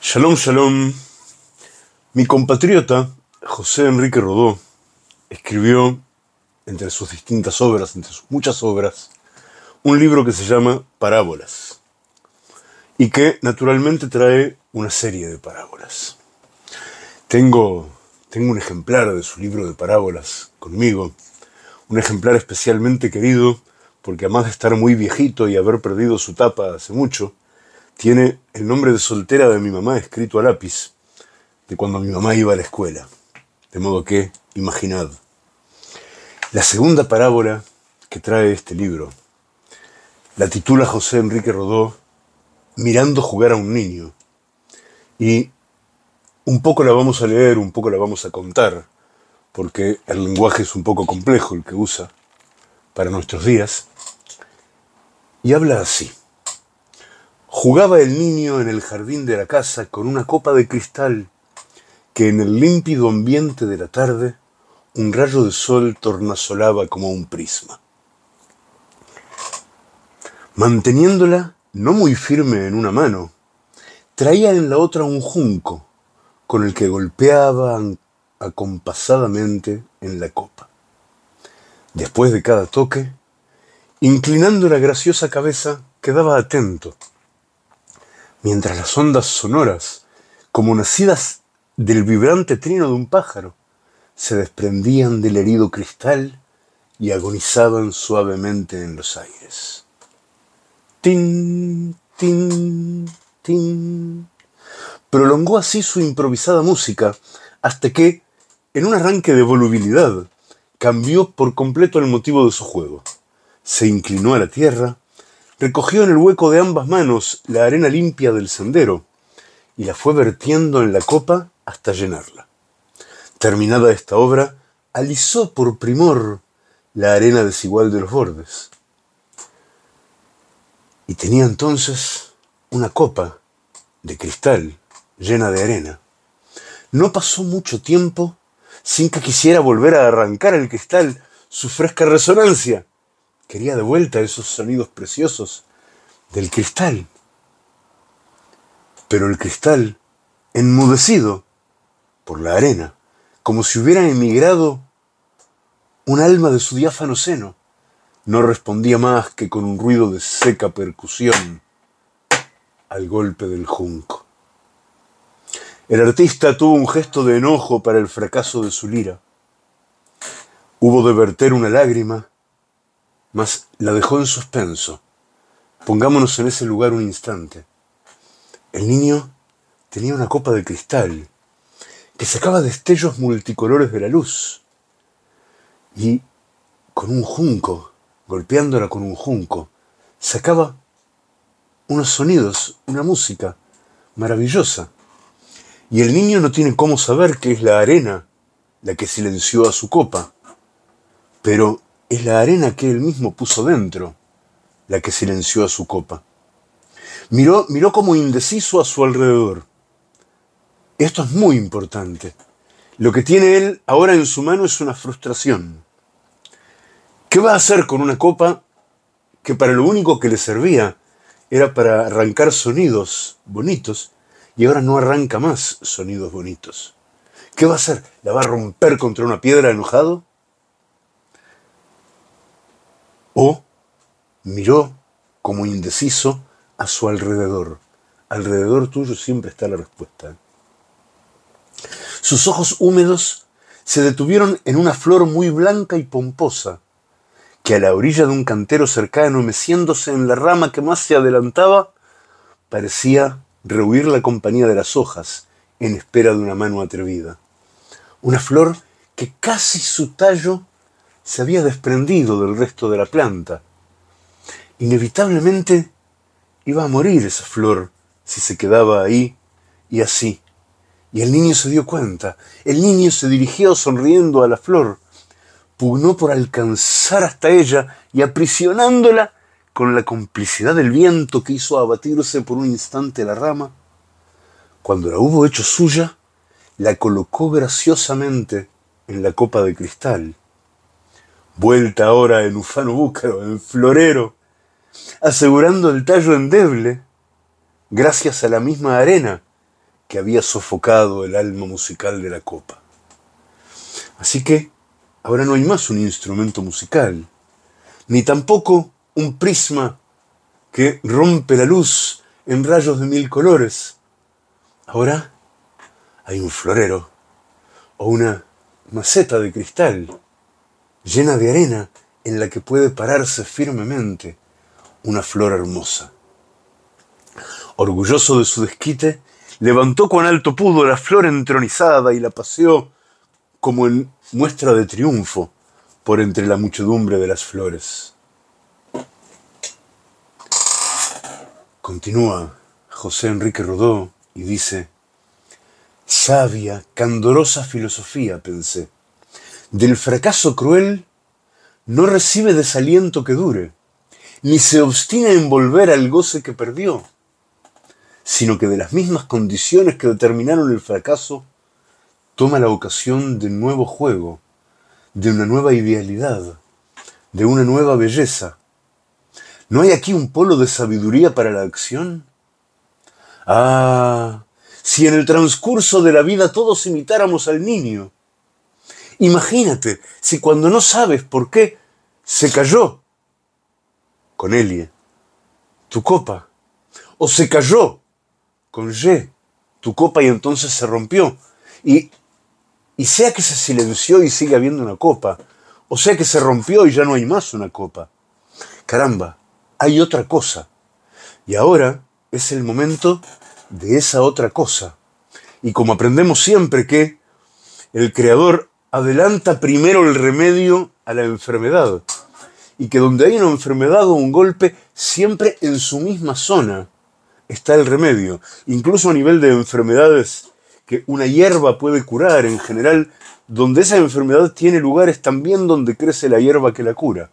Shalom, shalom. Mi compatriota José Enrique Rodó escribió, entre sus distintas obras, entre sus muchas obras, un libro que se llama Parábolas y que naturalmente trae una serie de parábolas. Tengo un ejemplar de su libro de parábolas conmigo, un ejemplar especialmente querido porque además de estar muy viejito y haber perdido su tapa hace mucho, tiene el nombre de soltera de mi mamá escrito a lápiz, de cuando mi mamá iba a la escuela. De modo que, imaginad. La segunda parábola que trae este libro la titula José Enrique Rodó Mirando jugar a un niño. Y un poco la vamos a leer, un poco la vamos a contar, porque el lenguaje es un poco complejo el que usa para nuestros días. Y habla así. Jugaba el niño en el jardín de la casa con una copa de cristal que en el límpido ambiente de la tarde un rayo de sol tornasolaba como un prisma. Manteniéndola no muy firme en una mano, traía en la otra un junco con el que golpeaba acompasadamente en la copa. Después de cada toque, inclinando la graciosa cabeza, quedaba atento, mientras las ondas sonoras, como nacidas del vibrante trino de un pájaro, se desprendían del herido cristal y agonizaban suavemente en los aires. Tin, tin, tin. Prolongó así su improvisada música hasta que, en un arranque de volubilidad, cambió por completo el motivo de su juego. Se inclinó a la tierra, recogió en el hueco de ambas manos la arena limpia del sendero y la fue vertiendo en la copa hasta llenarla. Terminada esta obra, alisó por primor la arena desigual de los bordes. Y tenía entonces una copa de cristal llena de arena. No pasó mucho tiempo sin que quisiera volver a arrancar el cristal su fresca resonancia. Quería de vuelta esos sonidos preciosos del cristal. Pero el cristal, enmudecido por la arena, como si hubiera emigrado un alma de su diáfano seno, no respondía más que con un ruido de seca percusión al golpe del junco. El artista tuvo un gesto de enojo para el fracaso de su lira. Hubo de verter una lágrima, mas la dejó en suspenso. Pongámonos en ese lugar un instante. El niño tenía una copa de cristal que sacaba destellos multicolores de la luz y con un junco, golpeándola con un junco, sacaba unos sonidos, una música maravillosa. Y el niño no tiene cómo saber que es la arena la que silenció a su copa, pero es la arena que él mismo puso dentro la que silenció a su copa. Miró como indeciso a su alrededor. Esto es muy importante. Lo que tiene él ahora en su mano es una frustración. ¿Qué va a hacer con una copa que para lo único que le servía era para arrancar sonidos bonitos y ahora no arranca más sonidos bonitos? ¿Qué va a hacer? ¿La va a romper contra una piedra enojado? O miró como indeciso a su alrededor. Alrededor tuyo siempre está la respuesta. Sus ojos húmedos se detuvieron en una flor muy blanca y pomposa, que a la orilla de un cantero cercano, meciéndose en la rama que más se adelantaba, parecía rehuir la compañía de las hojas en espera de una mano atrevida. Una flor que casi su tallo se había desprendido del resto de la planta. Inevitablemente iba a morir esa flor si se quedaba ahí y así. Y el niño se dio cuenta. El niño se dirigió sonriendo a la flor. Pugnó por alcanzar hasta ella y aprisionándola con la complicidad del viento que hizo abatirse por un instante la rama. Cuando la hubo hecho suya, la colocó graciosamente en la copa de cristal. Vuelta ahora en ufano búcaro, en florero, asegurando el tallo endeble, gracias a la misma arena que había sofocado el alma musical de la copa. Así que ahora no hay más un instrumento musical, ni tampoco un prisma que rompe la luz en rayos de 1000 colores. Ahora hay un florero o una maceta de cristal llena de arena en la que puede pararse firmemente una flor hermosa. Orgulloso de su desquite, levantó cuan alto pudo la flor entronizada y la paseó como en muestra de triunfo por entre la muchedumbre de las flores. Continúa José Enrique Rodó y dice: sabia, candorosa filosofía, pensé, del fracaso cruel no recibe desaliento que dure, ni se obstina en volver al goce que perdió, sino que de las mismas condiciones que determinaron el fracaso, toma la ocasión de un nuevo juego, de una nueva idealidad, de una nueva belleza. ¿No hay aquí un polo de sabiduría para la acción? Ah, si en el transcurso de la vida todos imitáramos al niño. Imagínate si cuando no sabes por qué se cayó con Elie tu copa, o se cayó con Y tu copa y entonces se rompió, y sea que se silenció y sigue habiendo una copa, o sea que se rompió y ya no hay más una copa. Caramba, hay otra cosa, y ahora es el momento de esa otra cosa. Y como aprendemos siempre que el Creador adelanta primero el remedio a la enfermedad, y que donde hay una enfermedad o un golpe, siempre en su misma zona está el remedio, incluso a nivel de enfermedades que una hierba puede curar. En general, donde esa enfermedad tiene lugar es también donde crece la hierba que la cura.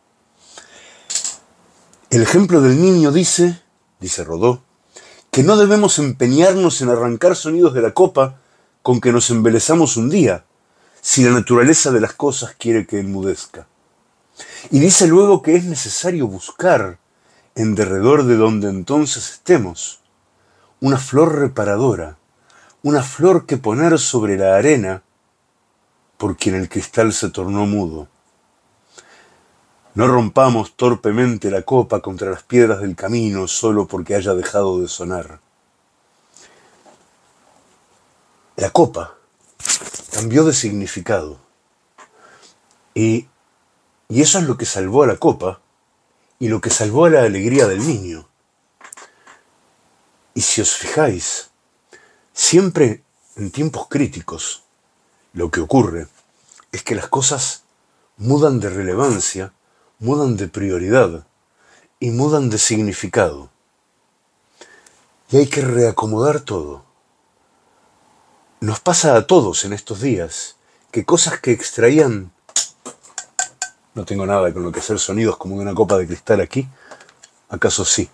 El ejemplo del niño dice Rodó, que no debemos empeñarnos en arrancar sonidos de la copa con que nos embelezamos un día, si la naturaleza de las cosas quiere que enmudezca. Y dice luego que es necesario buscar, en derredor de donde entonces estemos, una flor reparadora, una flor que poner sobre la arena por quien el cristal se tornó mudo. No rompamos torpemente la copa contra las piedras del camino solo porque haya dejado de sonar. La copa cambió de significado. Y eso es lo que salvó a la copa y lo que salvó a la alegría del niño. Y si os fijáis, siempre en tiempos críticos lo que ocurre es que las cosas mudan de relevancia, mudan de prioridad y mudan de significado. Y hay que reacomodar todo. Nos pasa a todos en estos días que cosas que extraían... No tengo nada con lo que hacer sonidos como de una copa de cristal aquí. ¿Acaso sí?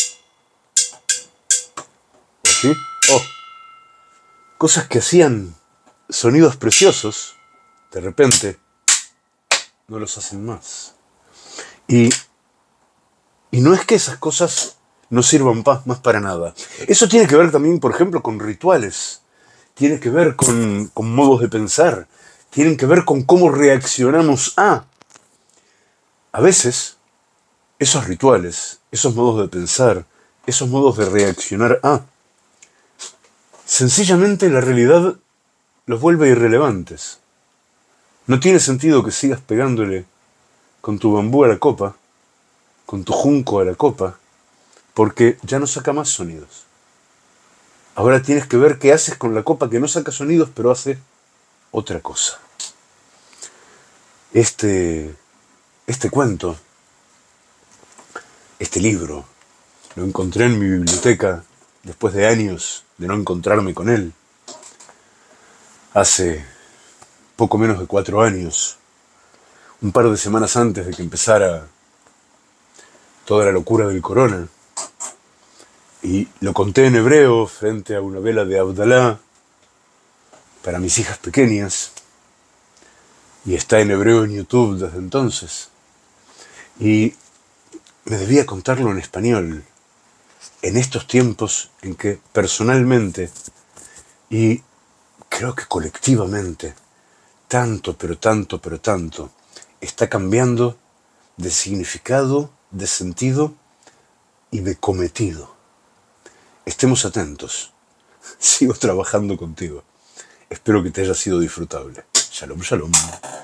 ¿O sí? Oh. Cosas que hacían sonidos preciosos, de repente, no los hacen más. Y no es que esas cosas no sirvan más para nada. Eso tiene que ver también, por ejemplo, con rituales. Tiene que ver con modos de pensar. Tienen que ver con cómo reaccionamos a... A veces, esos rituales, esos modos de pensar, esos modos de reaccionar a... sencillamente la realidad los vuelve irrelevantes. No tiene sentido que sigas pegándole con tu bambú a la copa, con tu junco a la copa, porque ya no saca más sonidos. Ahora tienes que ver qué haces con la copa que no saca sonidos, pero hace otra cosa. Este cuento, este libro, lo encontré en mi biblioteca después de años de no encontrarme con él. Hace poco menos de 4 años, un par de semanas antes de que empezara toda la locura del corona. Y lo conté en hebreo frente a una vela de Abdalá para mis hijas pequeñas. Y está en hebreo en YouTube desde entonces. Y me debía contarlo en español, en estos tiempos en que personalmente Y creo que colectivamente, tanto, pero tanto, está cambiando de significado, de sentido y de cometido. Estemos atentos. Sigo trabajando contigo. Espero que te haya sido disfrutable. Shalom, shalom.